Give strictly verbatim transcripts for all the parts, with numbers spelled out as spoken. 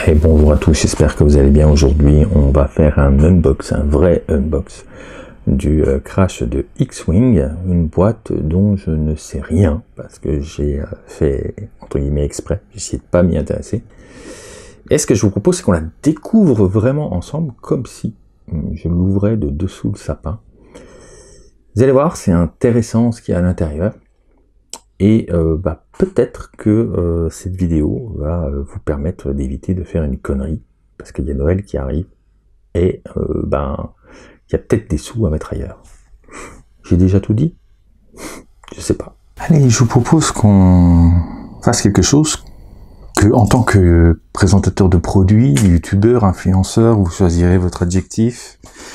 Et bonjour à tous, j'espère que vous allez bien. Aujourd'hui on va faire un unbox, un vrai unbox du euh, crash de X-Wing, une boîte dont je ne sais rien parce que j'ai euh, fait entre guillemets exprès, j'ai essayé de pas m'y intéresser. Et ce que je vous propose, c'est qu'on la découvre vraiment ensemble, comme si je l'ouvrais de dessous le sapin. Vous allez voir, c'est intéressant ce qu'il y a à l'intérieur. Et euh, bah, peut-être que euh, cette vidéo va euh, vous permettre d'éviter de faire une connerie, parce qu'il y a Noël qui arrive, et euh, ben, il y a peut-être des sous à mettre ailleurs. J'ai déjà tout dit? Je sais pas. Allez, je vous propose qu'on fasse quelque chose que, en tant que présentateur de produits, youtubeur, influenceur, vous choisirez votre adjectif,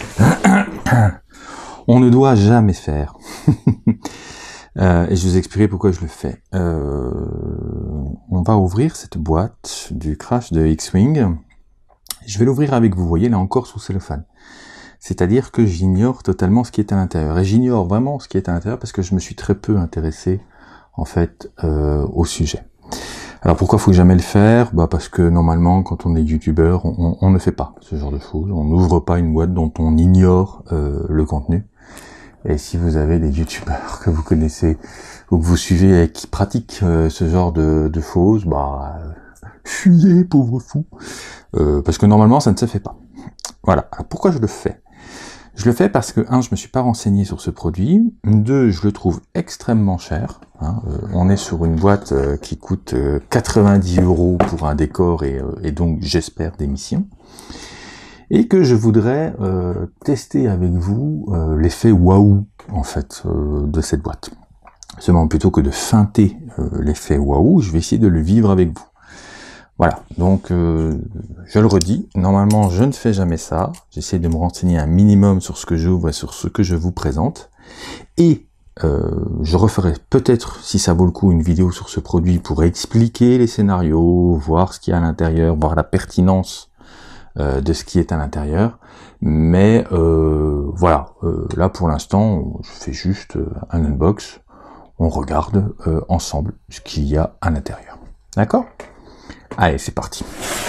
on ne doit jamais faire. Euh, et je vous expliquerai pourquoi je le fais. Euh, on va ouvrir cette boîte du crash de X-Wing. Je vais l'ouvrir avec vous, vous voyez, là encore sous cellophane. C'est-à-dire que j'ignore totalement ce qui est à l'intérieur. Et j'ignore vraiment ce qui est à l'intérieur parce que je me suis très peu intéressé, en fait, euh, au sujet. Alors pourquoi faut jamais le faire? Bah parce que normalement, quand on est youtubeur, on, on ne fait pas ce genre de choses. On n'ouvre pas une boîte dont on ignore euh, le contenu. Et si vous avez des youtubeurs que vous connaissez ou que vous suivez et qui pratiquent euh, ce genre de, de choses, bah euh, fuyez, pauvre fou, euh, parce que normalement ça ne se fait pas. Voilà. Alors, pourquoi je le fais? Je le fais parce que un, je me suis pas renseigné sur ce produit. Deux, je le trouve extrêmement cher. Hein. Euh, on est sur une boîte euh, qui coûte euh, quatre-vingt-dix euros pour un décor et, euh, et donc j'espère des missions. Et que je voudrais euh, tester avec vous euh, l'effet waouh en fait euh, de cette boîte. Seulement plutôt que de feinter euh, l'effet waouh, je vais essayer de le vivre avec vous. Voilà, donc euh, je le redis, normalement je ne fais jamais ça, j'essaie de me renseigner un minimum sur ce que j'ouvre et sur ce que je vous présente, et euh, je referai peut-être, si ça vaut le coup, une vidéo sur ce produit pour expliquer les scénarios, voir ce qu'il y a à l'intérieur, voir la pertinence Euh, de ce qui est à l'intérieur, mais euh, voilà, euh, là pour l'instant je fais juste euh, un unbox, on regarde euh, ensemble ce qu'il y a à l'intérieur, d'accord? Allez, c'est parti.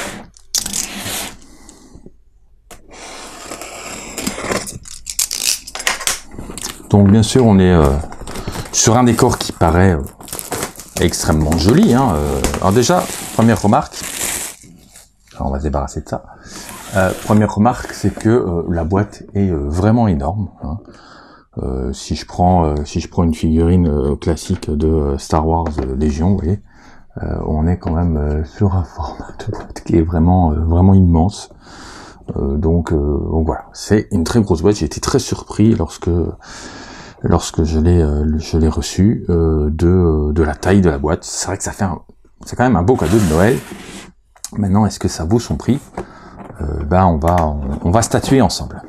Donc bien sûr on est euh, sur un décor qui paraît euh, extrêmement joli, hein, euh, alors déjà, première remarque, on va se débarrasser de ça. Euh, première remarque, c'est que euh, la boîte est euh, vraiment énorme. Hein. Euh, si je prends, euh, si je prends une figurine euh, classique de euh, Star Wars euh, Légion, vous voyez, euh, on est quand même euh, sur un format de boîte qui est vraiment, euh, vraiment immense. Euh, donc, euh, donc voilà, c'est une très grosse boîte. J'ai été très surpris lorsque, lorsque je l'ai, euh, je l'ai reçu euh, de, de la taille de la boîte. C'est vrai que ça fait, un, c'est quand même un beau cadeau de Noël. Maintenant, est-ce que ça vaut son prix? Euh, ben on va on, on va statuer ensemble.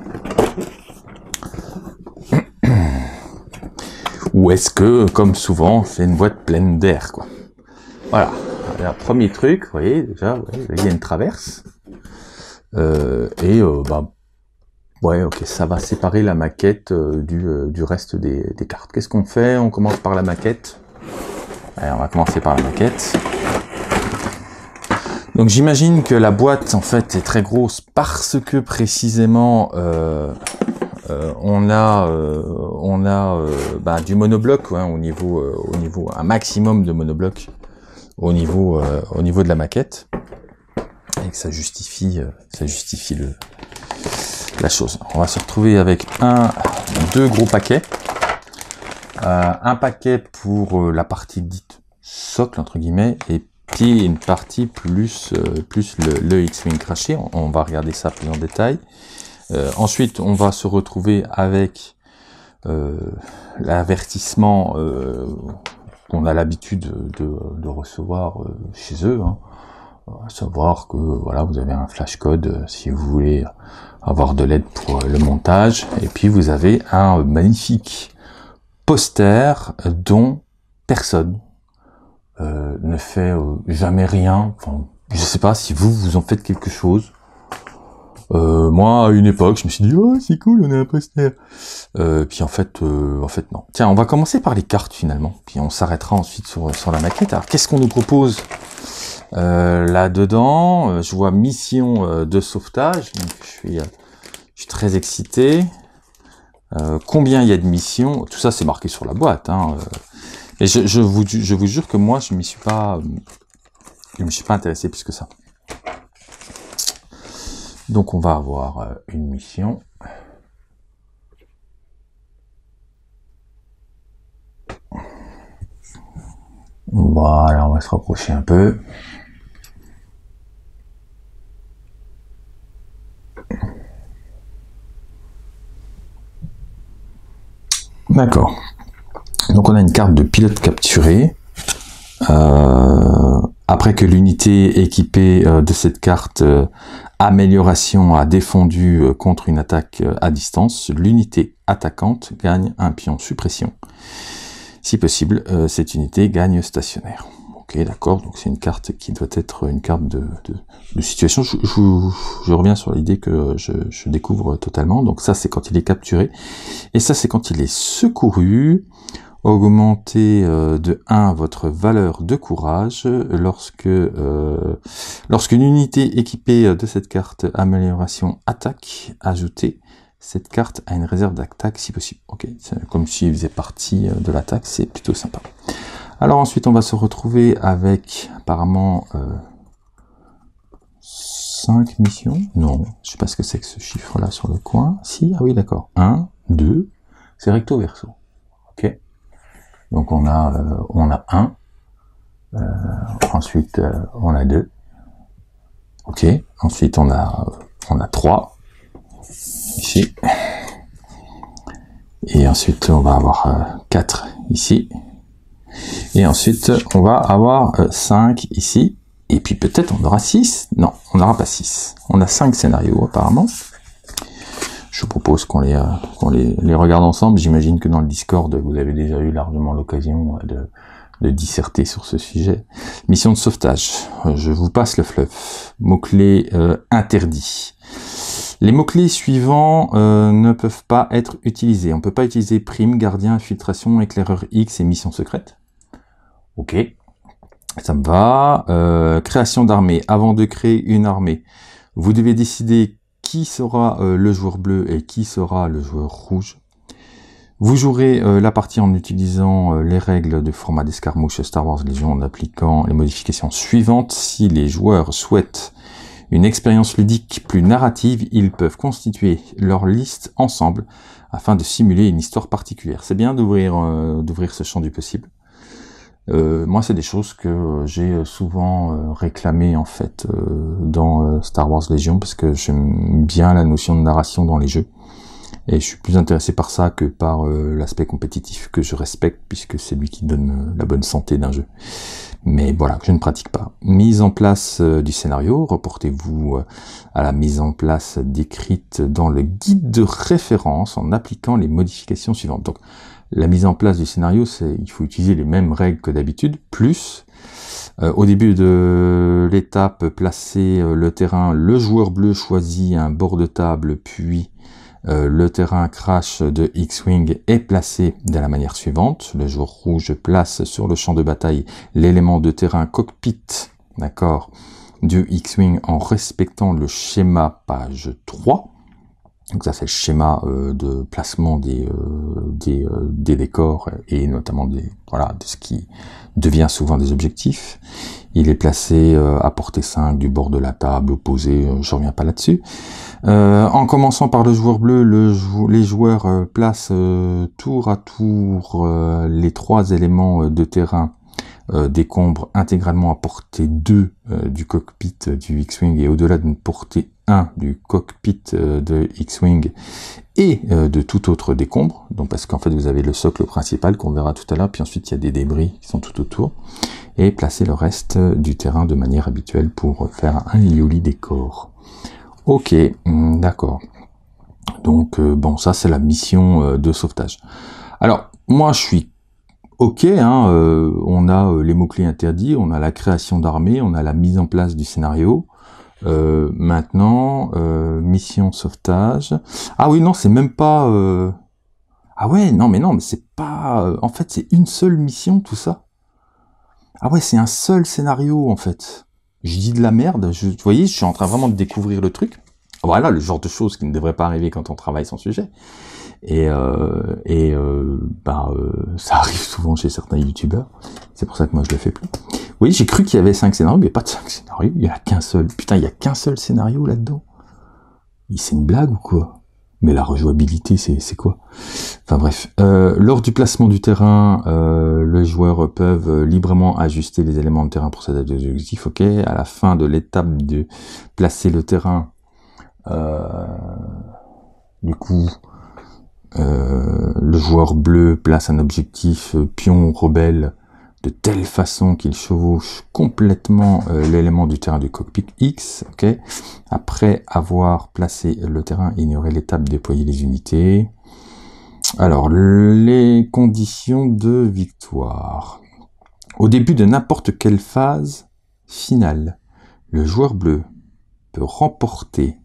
Ou est-ce que, comme souvent, c'est une boîte pleine d'air, quoi. Voilà. Alors, premier truc, vous voyez déjà, ouais, il y a une traverse euh, et euh, bah ouais, ok, ça va séparer la maquette euh, du euh, du reste des, des cartes. Qu'est-ce qu'on fait? On commence par la maquette. Allez, on va commencer par la maquette. Donc j'imagine que la boîte en fait est très grosse parce que précisément euh, euh, on a euh, on a euh, bah, du monobloc hein, au niveau euh, au niveau un maximum de monobloc au niveau euh, au niveau de la maquette et que ça justifie euh, ça justifie le la chose. On va se retrouver avec un deux gros paquets, euh, un paquet pour euh, la partie dite socle entre guillemets et puis une partie plus euh, plus le, le X-Wing craché, on, on va regarder ça plus en détail. Euh, ensuite, on va se retrouver avec euh, l'avertissement euh, qu'on a l'habitude de, de recevoir euh, chez eux, hein. À savoir que voilà, vous avez un flash code euh, si vous voulez avoir de l'aide pour euh, le montage, et puis vous avez un magnifique poster dont personne Euh, ne fait euh, jamais rien. Enfin, je sais pas si vous vous en faites quelque chose. Euh, moi, à une époque, je me suis dit oh c'est cool, on a un poster. Euh, puis en fait, euh, en fait non. Tiens, on va commencer par les cartes finalement. Puis on s'arrêtera ensuite sur sur la maquette. Alors qu'est-ce qu'on nous propose Euh, Là-dedans, euh, je vois mission euh, de sauvetage. Donc je suis, euh, je suis très excité. Euh, combien il y a de missions? Tout ça, c'est marqué sur la boîte. Hein. Et je, je, vous, je vous jure que moi, je m'y suis pas, je me suis pas intéressé plus que ça. Donc, on va avoir euh, une mission. Voilà, on va se rapprocher un peu. D'accord. Donc on a une carte de pilote capturé. Euh, après que l'unité équipée euh, de cette carte euh, amélioration a défendu euh, contre une attaque euh, à distance, l'unité attaquante gagne un pion suppression. Si possible, euh, cette unité gagne stationnaire. Ok, d'accord, donc c'est une carte qui doit être une carte de, de, de situation. Je, je, je reviens sur l'idée que je, je découvre totalement. Donc ça, c'est quand il est capturé. Et ça, c'est quand il est secouru. Augmentez euh, de un votre valeur de courage lorsque euh, lorsqu'une unité équipée de cette carte amélioration attaque, ajoutez cette carte à une réserve d'attaque si possible. Ok, c'est comme s'il faisait partie de l'attaque, c'est plutôt sympa. Alors ensuite, on va se retrouver avec apparemment euh, cinq missions. Non, je sais pas ce que c'est que ce chiffre-là sur le coin. Si, ah oui, d'accord. un, deux, c'est recto verso. Ok. Donc on a euh, on a un, euh, ensuite euh, on a deux, ok, ensuite on a on a trois ici, et ensuite on va avoir euh, quatre ici, et ensuite on va avoir euh, cinq ici, et puis peut-être on aura six, non, on n'aura pas six, on a cinq scénarios apparemment. Je vous propose qu'on les, euh, qu'on les, les regarde ensemble. J'imagine que dans le Discord, vous avez déjà eu largement l'occasion de, de disserter sur ce sujet. Mission de sauvetage. Je vous passe le fleuve. Mots-clés euh, interdits. Les mots-clés suivants euh, ne peuvent pas être utilisés. On ne peut pas utiliser prime, gardien, infiltration, éclaireur X et mission secrète. Ok. Ça me va. Euh, création d'armée. Avant de créer une armée, vous devez décider qui sera euh, le joueur bleu et qui sera le joueur rouge. Vous jouerez euh, la partie en utilisant euh, les règles de format d'escarmouche Star Wars Legion en appliquant les modifications suivantes. Si les joueurs souhaitent une expérience ludique plus narrative, ils peuvent constituer leur liste ensemble afin de simuler une histoire particulière. C'est bien d'ouvrir euh, d'ouvrir ce champ du possible. Euh, moi, c'est des choses que j'ai souvent euh, réclamées en fait euh, dans euh, Star Wars Legion parce que j'aime bien la notion de narration dans les jeux et je suis plus intéressé par ça que par euh, l'aspect compétitif que je respecte puisque c'est lui qui donne euh, la bonne santé d'un jeu. Mais voilà, je ne pratique pas. Mise en place euh, du scénario, reportez-vous euh, à la mise en place décrite dans le guide de référence en appliquant les modifications suivantes. Donc, la mise en place du scénario, c'est il faut utiliser les mêmes règles que d'habitude, plus euh, au début de l'étape, placer euh, le terrain, le joueur bleu choisit un bord de table, puis euh, le terrain crash de X-Wing est placé de la manière suivante. Le joueur rouge place sur le champ de bataille l'élément de terrain cockpit, d'accord, du X-Wing en respectant le schéma page trois. Donc ça c'est le schéma euh, de placement des euh, des, euh, des décors et notamment des voilà de ce qui devient souvent des objectifs. Il est placé euh, à portée cinq du bord de la table opposée, euh, je reviens pas là-dessus. Euh, en commençant par le joueur bleu, le jou les joueurs euh, placent euh, tour à tour euh, les trois éléments euh, de terrain Euh, décombre intégralement à portée deux euh, du cockpit euh, du X-Wing et au-delà d'une portée un du cockpit euh, de X-Wing et euh, de tout autre décombre, donc parce qu'en fait vous avez le socle principal qu'on verra tout à l'heure, puis ensuite il y a des débris qui sont tout autour, et placer le reste du terrain de manière habituelle pour faire un joli décor. Ok, d'accord. Donc euh, bon, ça c'est la mission euh, de sauvetage. Alors, moi je suis ok, hein, euh, on a euh, les mots-clés interdits, on a la création d'armée, on a la mise en place du scénario. Euh, maintenant, euh, mission sauvetage. Ah oui, non, c'est même pas... Euh... Ah ouais, non, mais non, mais c'est pas... Euh, en fait, c'est une seule mission, tout ça. Ah ouais, c'est un seul scénario, en fait. Je dis de la merde, je, vous voyez, je suis en train vraiment de découvrir le truc. Voilà, le genre de choses qui ne devraient pas arriver quand on travaille son sujet. Et, euh, et euh, bah, euh, ça arrive souvent chez certains youtubeurs. C'est pour ça que moi je le fais plus. Oui, j'ai cru qu'il y avait cinq scénarios, mais il n'y a pas de cinq scénarios, il n'y en a qu'un seul. Putain, il n'y a qu'un seul scénario là-dedans. C'est une blague ou quoi? Mais la rejouabilité, c'est quoi? Enfin bref. Euh, lors du placement du terrain, euh, les joueurs peuvent librement ajuster les éléments de terrain pour s'adapter aux objectifs. Ok. À la fin de l'étape de placer le terrain, euh, du coup, euh, le joueur bleu place un objectif euh, pion rebelle de telle façon qu'il chevauche complètement euh, l'élément du terrain du cockpit X. Okay. Après avoir placé le terrain, ignorer l'étape déployer les unités. Alors, les conditions de victoire. Au début de n'importe quelle phase finale, le joueur bleu peut remporter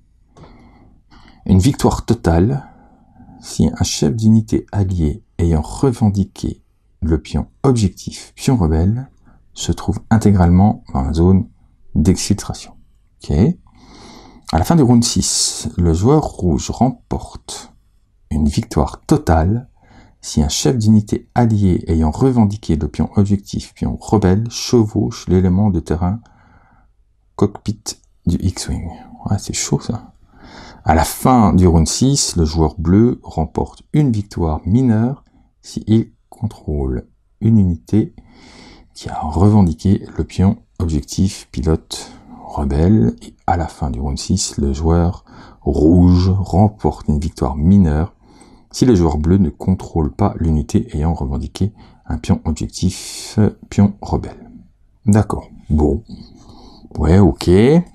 une victoire totale si un chef d'unité allié ayant revendiqué le pion objectif, pion rebelle, se trouve intégralement dans la zone d'exfiltration. Ok. À la fin du round six, le joueur rouge remporte une victoire totale si un chef d'unité allié ayant revendiqué le pion objectif, pion rebelle, chevauche l'élément de terrain cockpit du X-Wing. Ouais, c'est chaud ça. À la fin du round six, le joueur bleu remporte une victoire mineure si il contrôle une unité qui a revendiqué le pion objectif pilote rebelle. Et à la fin du round six, le joueur rouge remporte une victoire mineure si le joueur bleu ne contrôle pas l'unité ayant revendiqué un pion objectif pion rebelle. D'accord. Bon. Ouais, ok.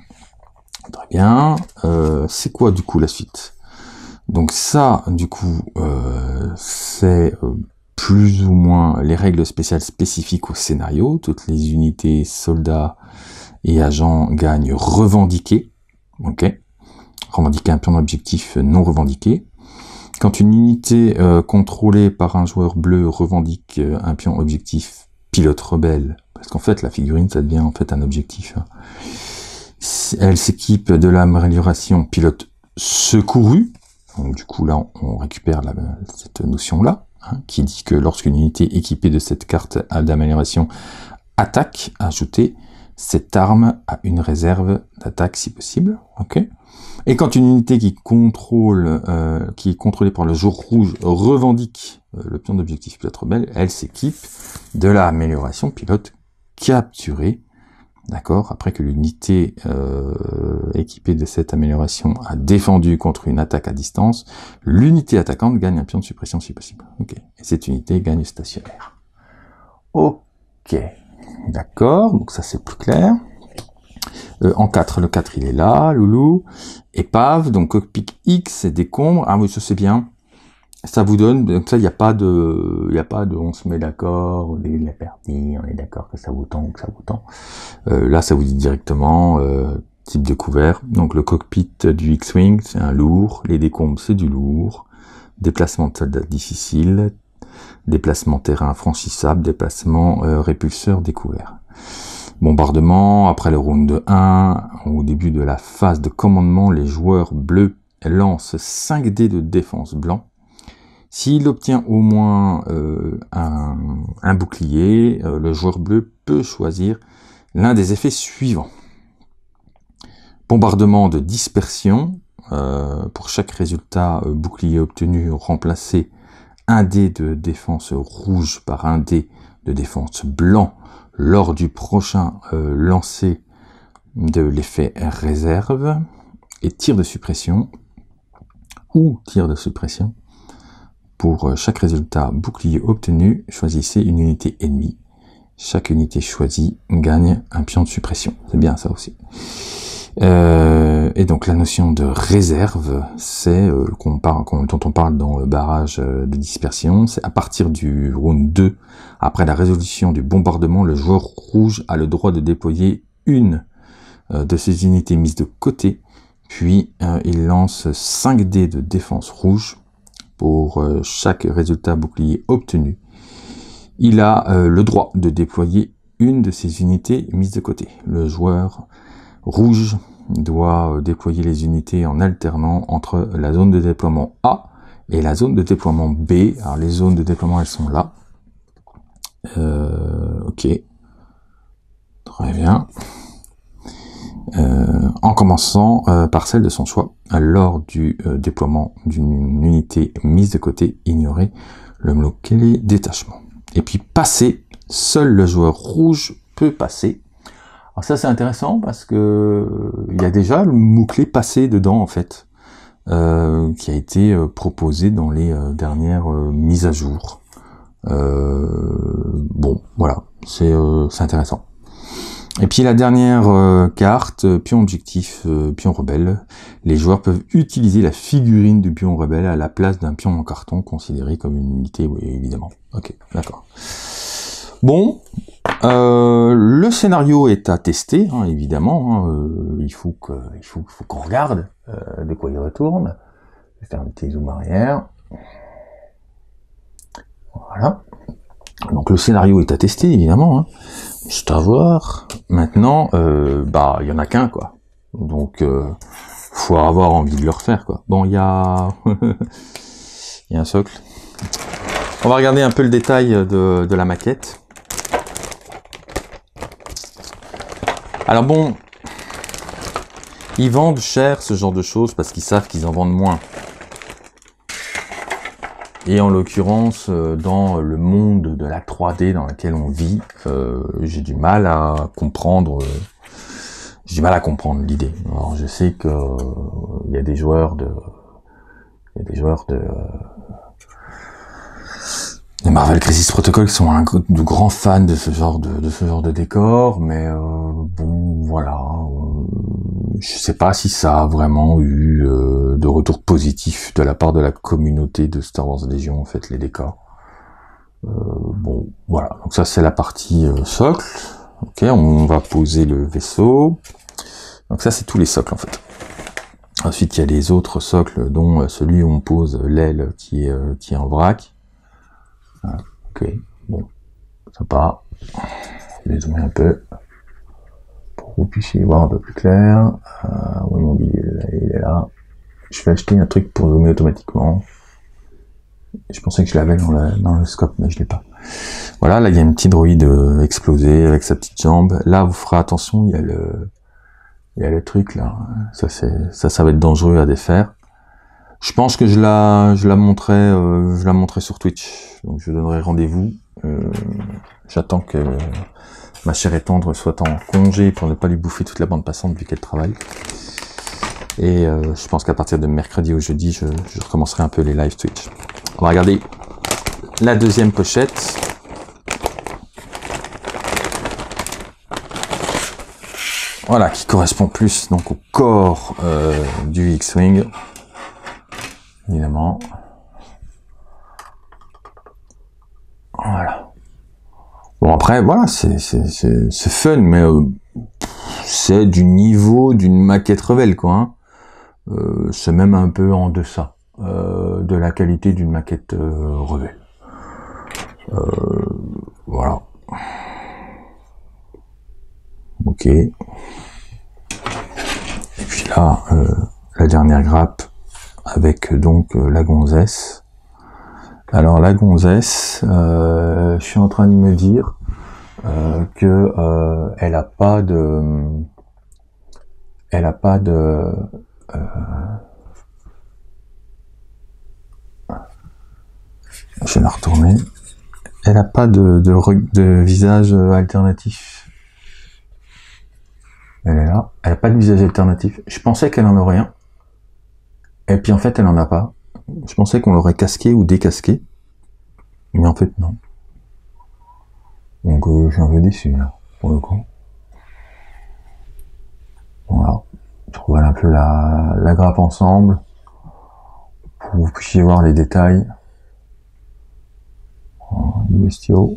Très bien. Euh, c'est quoi du coup la suite? Donc ça, du coup, euh, c'est euh, plus ou moins les règles spéciales spécifiques au scénario. Toutes les unités, soldats et agents gagnent revendiquer. Ok. Revendiquer un pion d'objectif non revendiqué. Quand une unité euh, contrôlée par un joueur bleu revendique euh, un pion objectif pilote rebelle, parce qu'en fait la figurine ça devient en fait un objectif. Hein. Elle s'équipe de l'amélioration pilote secouru. Donc du coup là on, on récupère la, cette notion là, hein, qui dit que lorsqu'une unité équipée de cette carte d'amélioration attaque, ajoutez cette arme à une réserve d'attaque si possible. Ok. Et quand une unité qui contrôle, euh, qui est contrôlée par le joueur rouge revendique euh, le pion d'objectif pilote rebelle, elle s'équipe de l'amélioration pilote capturée. D'accord. Après que l'unité euh, équipée de cette amélioration a défendu contre une attaque à distance, l'unité attaquante gagne un pion de suppression si possible. Ok. Et cette unité gagne stationnaire. Ok. D'accord. Donc ça c'est plus clair. Euh, en quatre, le quatre il est là, loulou. Épave, donc cockpit X, décombre. Ah oui, ça c'est bien. Ça vous donne, donc ça, il n'y a pas de, il n'y a pas de, on se met d'accord au début de la partie, on est d'accord que ça vaut tant, que ça vaut tant. Euh, là, ça vous dit directement, euh, type de couvert. Donc le cockpit du X-Wing, c'est un lourd. Les décombres, c'est du lourd. Déplacement de soldats difficile. Déplacement terrain franchissable. Déplacement euh, répulseur découvert. Bombardement, après le round un, au début de la phase de commandement, les joueurs bleus lancent cinq dés de défense blanc. S'il obtient au moins euh, un, un bouclier, euh, le joueur bleu peut choisir l'un des effets suivants. Bombardement de dispersion, euh, pour chaque résultat euh, bouclier obtenu, remplacer un dé de défense rouge par un dé de défense blanc lors du prochain euh, lancer de l'effet réserve, et tir de suppression, ou tir de suppression, pour chaque résultat bouclier obtenu, choisissez une unité ennemie. Chaque unité choisie gagne un pion de suppression. C'est bien ça aussi. Euh, et donc la notion de réserve, c'est euh, qu'on parle, qu'on, dont on parle dans le barrage de dispersion, c'est à partir du round deux, après la résolution du bombardement, le joueur rouge a le droit de déployer une euh, de ses unités mises de côté, puis euh, il lance cinq dés de défense rouge pour euh, chaque résultat bouclier obtenu. Il a euh, le droit de déployer une de ces unités mise de côté. Le joueur rouge doit déployer les unités en alternant entre la zone de déploiement A et la zone de déploiement B. Alors les zones de déploiement, elles sont là. Euh, ok. Très bien. Euh, en commençant euh, par celle de son choix. Lors du euh, déploiement d'une unité mise de côté, ignorez le mot-clé détachement. Et puis passer, seul le joueur rouge peut passer. Alors ça c'est intéressant parce que il y a déjà le mot-clé passer dedans en fait, euh, qui a été euh, proposé dans les euh, dernières euh, mises à jour. Euh, bon, voilà, c'est euh, c'est intéressant. Et puis la dernière euh, carte, euh, pion objectif, euh, pion rebelle. Les joueurs peuvent utiliser la figurine du pion rebelle à la place d'un pion en carton considéré comme une unité, oui, évidemment. Ok, d'accord. Bon, euh, le scénario est à tester, hein, évidemment. Hein, euh, il faut que, il faut, faut qu'on regarde euh, de quoi il retourne. Je vais faire un petit zoom arrière. Voilà. Donc le scénario est à tester, évidemment. Hein. C'est à voir. Maintenant, euh, bah, il y en a qu'un, quoi. Donc, euh, faut avoir envie de le refaire, quoi. Bon, il y a, il y a un socle. On va regarder un peu le détail de, de la maquette. Alors bon, ils vendent cher ce genre de choses parce qu'ils savent qu'ils en vendent moins. Et en l'occurrence, dans le monde de la trois D dans lequel on vit, euh, j'ai du mal à comprendre. Euh, j'ai du mal à comprendre l'idée. Alors je sais que euh, il y a des joueurs de, il y a des joueurs de, de Marvel Crisis Protocol qui sont un, de grands fans de ce genre de, de ce genre de décor, mais euh, bon, voilà. Euh, je sais pas si ça a vraiment eu euh, de retour positif de la part de la communauté de Star Wars Légion, en fait, les décors. Euh, bon, voilà. Donc ça, c'est la partie euh, socle. Ok, on va poser le vaisseau. Donc ça, c'est tous les socles, en fait. Ensuite, il y a les autres socles, dont celui où on pose l'aile qui est, euh, qui est en vrac. Ah, ok, bon, sympa. Je vais zoomer un peu pour que vous puissiez voir un peu plus clair. Euh, oui, mon billet, il est là. Je vais acheter un truc pour zoomer automatiquement. Je pensais que je l'avais dans, dans le scope, mais je l'ai pas. Voilà, là il y a une petite droïde euh, explosée avec sa petite jambe. Là, vous ferez attention, il y a le, il y a le truc là. Ça, c'est, ça, ça va être dangereux à défaire. Je pense que je la, je la montrerai, euh, je la montrerai sur Twitch. Donc je donnerai rendez-vous. Euh, j'attends que ma chère et tendre soit en congé pour ne pas lui bouffer toute la bande passante vu qu'elle travaille. Et euh, je pense qu'à partir de mercredi ou jeudi, je, je recommencerai un peu les live Twitch. On va regarder la deuxième pochette. Voilà, qui correspond plus donc au corps euh, du X-Wing. Évidemment. Voilà. Bon après, voilà, c'est c'est fun, mais euh, c'est du niveau d'une maquette Rebelle, quoi. Hein. Euh, c'est même un peu en deçà euh, de la qualité d'une maquette euh, Rebelle. Euh, voilà. Ok. Et puis là, euh, la dernière grappe avec donc euh, la gonzesse. Alors la gonzesse, euh, je suis en train de me dire euh, que euh, elle a pas de, elle a pas de, euh, je vais la retourner. Elle a pas de, de, de visage alternatif. Elle est là. Elle a pas de visage alternatif. Je pensais qu'elle en aurait un. Et puis en fait, elle en a pas. Je pensais qu'on l'aurait casqué ou décasqué. Mais en fait, non. Donc euh, je suis un peu déçu là, pour le coup. Voilà. Je trouve un peu la, la grappe ensemble. Pour que vous puissiez voir les détails. Du bestiau.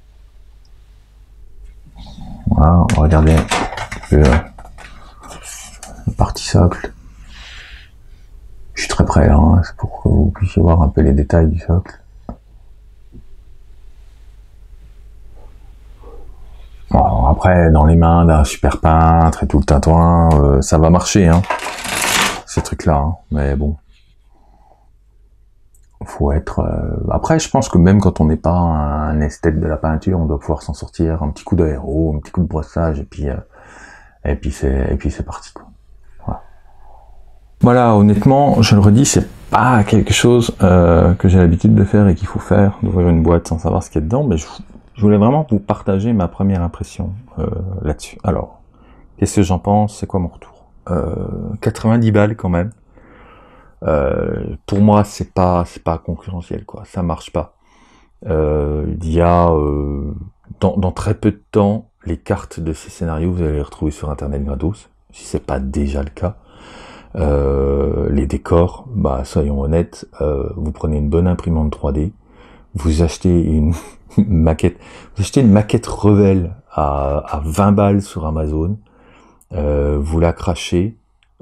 Voilà, on va regarder le, la partie socle. Je suis très près là, hein, c'est pour que vous puissiez voir un peu les détails du socle. Bon, après, dans les mains d'un super peintre et tout le tintouin, euh, ça va marcher, hein, ces trucs-là, hein. Mais bon, faut être... Euh... Après, je pense que même quand on n'est pas un esthète de la peinture, on doit pouvoir s'en sortir, un petit coup d'aéro, un petit coup de brossage, et puis, euh... et puis c'est, et puis c'est parti, quoi. Voilà. Voilà, honnêtement, je le redis, c'est pas quelque chose euh, que j'ai l'habitude de faire et qu'il faut faire, d'ouvrir une boîte sans savoir ce qu'il y a dedans, mais je, je voulais vraiment vous partager ma première impression euh, là-dessus. Alors, qu'est-ce que j'en pense? C'est quoi mon retour? euh, quatre-vingt-dix balles quand même. Euh, pour moi, c'est pas, c'est pas concurrentiel, quoi. Ça marche pas. Euh, il y a euh, dans, dans très peu de temps, les cartes de ces scénarios, vous allez les retrouver sur Internet gratos, si c'est pas déjà le cas. Euh, les décors, bah soyons honnêtes, euh, vous prenez une bonne imprimante trois D, vous achetez une maquette, vous achetez une maquette Revel à, à vingt balles sur Amazon, euh, vous la crachez,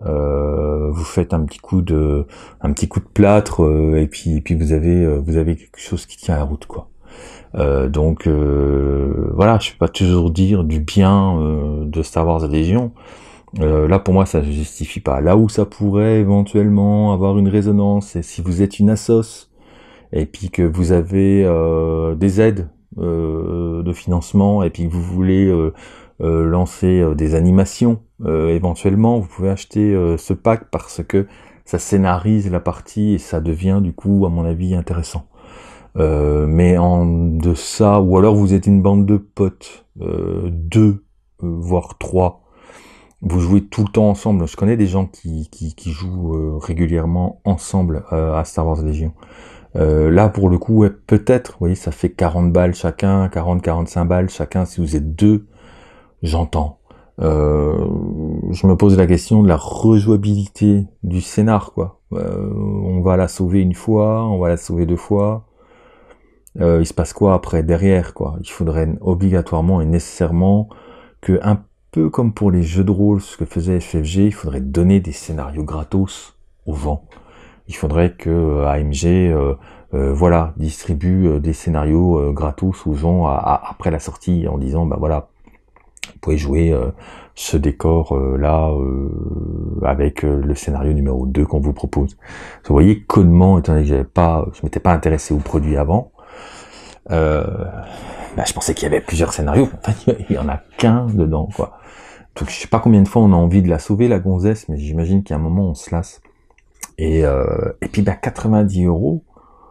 euh, vous faites un petit coup de, un petit coup de plâtre, euh, et puis, et puis vous avez, euh, vous avez quelque chose qui tient la route, quoi. Euh, donc euh, voilà, je peux pas toujours dire du bien euh, de Star Wars Légion. Euh, là pour moi ça ne justifie pas. Là où ça pourrait éventuellement avoir une résonance, c'est si vous êtes une assos et puis que vous avez euh, des aides euh, de financement et puis que vous voulez euh, euh, lancer euh, des animations, euh, éventuellement vous pouvez acheter euh, ce pack parce que ça scénarise la partie et ça devient du coup à mon avis intéressant. Euh, mais en deçà, ou alors vous êtes une bande de potes, euh, deux, euh, voire trois, vous jouez tout le temps ensemble. Je connais des gens qui, qui, qui jouent euh, régulièrement ensemble euh, à Star Wars Légion. Euh, là, pour le coup, ouais, peut-être, vous voyez, ça fait quarante balles chacun, quarante, quarante-cinq balles chacun, si vous êtes deux, j'entends. Euh, je me pose la question de la rejouabilité du scénar, quoi. Euh, on va la sauver une fois, on va la sauver deux fois. Euh, il se passe quoi après, derrière, quoi? Il faudrait obligatoirement et nécessairement que, un peu comme pour les jeux de rôle, ce que faisait F F G, il faudrait donner des scénarios gratos aux gens. Il faudrait que euh, A M G, euh, euh, voilà, distribue euh, des scénarios euh, gratos aux gens à, à, après la sortie, en disant, bah voilà, vous pouvez jouer euh, ce décor euh, là euh, avec euh, le scénario numéro deux qu'on vous propose. Vous voyez, codement, étant donné que j'avais pas, je m'étais pas intéressé au produit avant, euh, bah, je pensais qu'il y avait plusieurs scénarios. En fait, il y en a qu'un dedans, quoi. Donc, je sais pas combien de fois on a envie de la sauver, la gonzesse, mais j'imagine qu'à un moment on se lasse. Et, euh, et puis, bah, quatre-vingt-dix euros,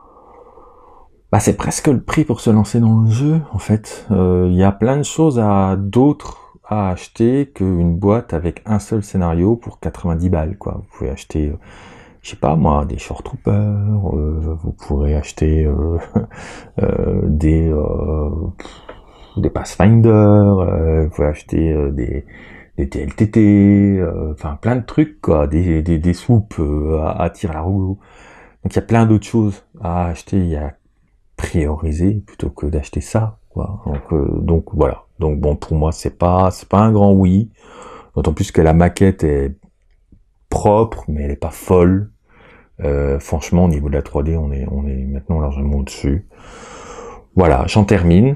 bah, c'est presque le prix pour se lancer dans le jeu, en fait. Il euh, y a plein de choses à d'autres à acheter qu'une boîte avec un seul scénario pour quatre-vingt-dix balles, quoi. Vous pouvez acheter, euh, je sais pas moi, des Short Troopers, euh, vous pourrez acheter euh, euh, des euh, des Pathfinder, euh, vous pouvez acheter euh, des des T L T T, euh, enfin plein de trucs, quoi, des des, des soupes euh, à, à tir à rouleau. Donc il y a plein d'autres choses à acheter, il y a prioriser plutôt que d'acheter ça, quoi. Donc, euh, donc voilà. Donc bon, pour moi c'est pas c'est pas un grand oui, d'autant plus que la maquette est propre, mais elle est pas folle. Euh, franchement, au niveau de la trois D, on est on est maintenant largement au-dessus. Voilà, j'en termine.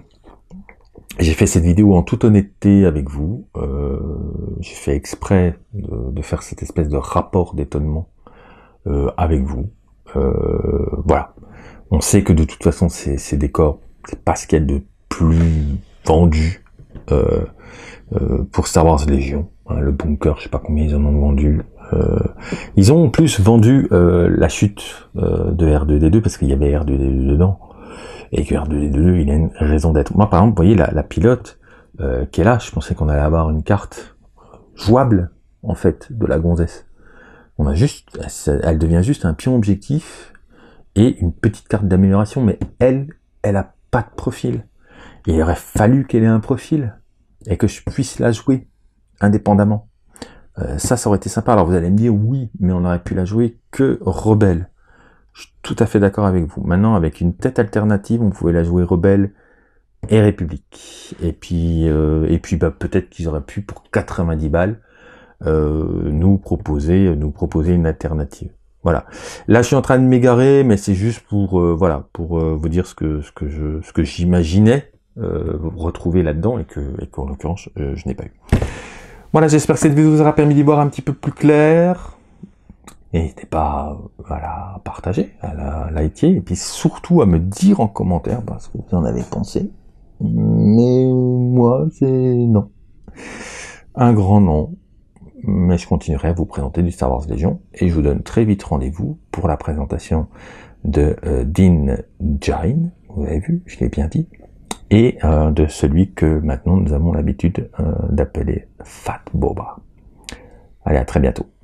J'ai fait cette vidéo en toute honnêteté avec vous. Euh, j'ai fait exprès de, de faire cette espèce de rapport d'étonnement euh, avec vous. Euh, voilà. On sait que de toute façon, ces, ces décors, c'est pas ce qu'il y a de plus vendu euh, euh, pour Star Wars Légion. Hein, le bunker, je sais pas combien ils en ont vendu. Euh, ils ont en plus vendu euh, la chute euh, de R deux D deux parce qu'il y avait R deux D deux dedans. Et que R deux D deux, il a une raison d'être. Moi, par exemple, vous voyez, la, la pilote euh, qui est là, je pensais qu'on allait avoir une carte jouable, en fait, de la gonzesse. On a juste, elle devient juste un pion objectif et une petite carte d'amélioration, mais elle, elle a pas de profil. Et il aurait fallu qu'elle ait un profil et que je puisse la jouer indépendamment. Euh, ça, ça aurait été sympa. Alors vous allez me dire, oui, mais on aurait pu la jouer que rebelle. Je suis tout à fait d'accord avec vous. Maintenant, avec une tête alternative, on pouvait la jouer rebelle et république. Et puis, euh, et puis, bah, peut-être qu'ils auraient pu, pour quatre-vingt-dix balles, euh, nous proposer, nous proposer une alternative. Voilà. Là, je suis en train de m'égarer, mais c'est juste pour, euh, voilà, pour euh, vous dire ce que, ce que je, ce que j'imaginais euh, retrouver là-dedans et que, et qu'en l'occurrence, euh, je n'ai pas eu. Voilà, j'espère que cette vidéo vous aura permis d'y voir un petit peu plus clair. N'hésitez pas, voilà, à partager, à la liker, et puis surtout à me dire en commentaire ce que vous en avez pensé. Mais moi, c'est non. Un grand non. Mais je continuerai à vous présenter du Star Wars Légion, et je vous donne très vite rendez-vous pour la présentation de euh, Din Djarin, vous avez vu, je l'ai bien dit, et euh, de celui que maintenant nous avons l'habitude euh, d'appeler Fat Boba. Allez, à très bientôt.